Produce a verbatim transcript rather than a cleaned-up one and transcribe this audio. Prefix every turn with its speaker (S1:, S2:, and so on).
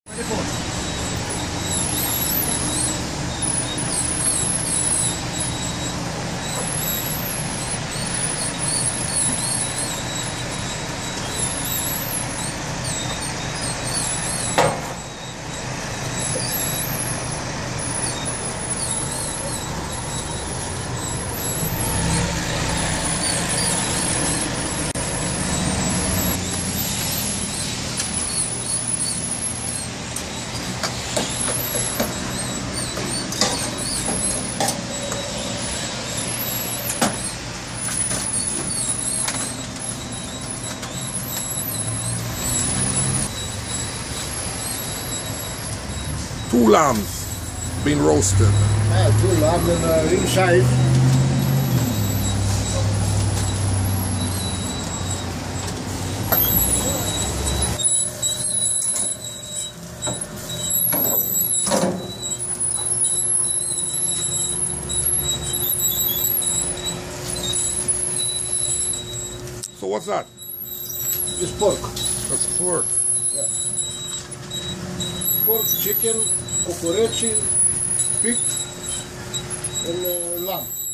S1: Two lambs being roasted.
S2: Yeah, two lambs and uh, inside.
S1: So what's that?
S2: It's pork.
S1: That's pork.
S2: Yeah. Pork, chicken, cucureci, pig, and uh, lamb.